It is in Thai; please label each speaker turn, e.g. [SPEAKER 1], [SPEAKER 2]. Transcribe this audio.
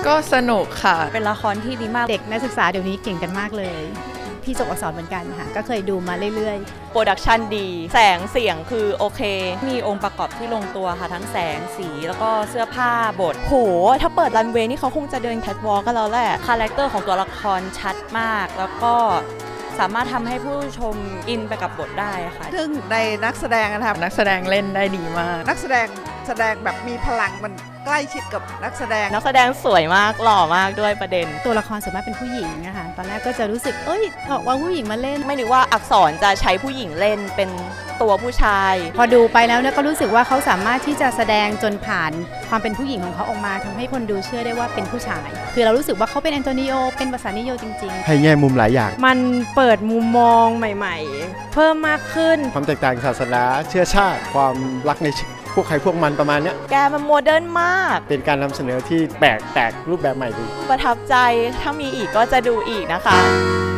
[SPEAKER 1] ก็สนุกค่ะ
[SPEAKER 2] เป็นละครที่ดีมาก
[SPEAKER 3] เด็กนักศึกษาเดี๋ยวนี้เก่งกันมากเลยพี่จบอักษรเหมือนกันค่ะก็เคยดูมาเรื่อย
[SPEAKER 2] ๆโปรดักชันดีแสงเสียงคือโอเคมีองค์ประกอบที่ลงตัวค่ะทั้งแสงสีแล้วก็เสื้อผ้าบทโหถ้าเปิดรันเวย์นี่เขาคงจะเดินแคทวอล์กกันแล้วแหละคาแรคเตอร์ของตัวละครชัดมากแล้วก็สามารถทำให้ผู้ชมอินไปกับบทได้ค่ะ
[SPEAKER 4] ซึ่งในนักแสดงนะครับ
[SPEAKER 1] นักแสดงเล่นได้ดีมาก
[SPEAKER 4] นักแสดงแบบมีพลังมันใกล้ชิดกับนักแสดง
[SPEAKER 2] สวยมากหล่อมากด้วยประเด็น
[SPEAKER 3] ตัวละครส่วนมากเป็นผู้หญิงนะคะตอนแรกก็จะรู้สึกออกว่าผู้หญิงมาเล่น
[SPEAKER 2] ไม่นึกว่าอักษรจะใช้ผู้หญิงเล่นเป็นตัวผู้ชาย
[SPEAKER 3] พอดูไปแล้วเนี่ยก็รู้สึกว่าเขาสามารถที่จะแสดงจนผ่านความเป็นผู้หญิงของเขาออกมาทำให้คนดูเชื่อได้ว่าเป็นผู้ชายคือเรารู้สึกว่าเขาเป็นแอนโทนิโอเป็นภาษานิโยจริง
[SPEAKER 5] ๆให้แง่มุมหลายอย่าง
[SPEAKER 6] มันเปิดมุมมองใหม่ๆเพิ่มมากขึ้น
[SPEAKER 5] ความแตกต่างศาสนาเชื้อชาติความรักในพวกใครพวกมันประมาณนี้
[SPEAKER 2] แกมันโมเดิร์นมาก
[SPEAKER 5] เป็นการนำเสนอที่แปลกรูปแบบใหม่ดี
[SPEAKER 2] ประทับใจถ้ามีอีกก็จะดูอีกนะคะ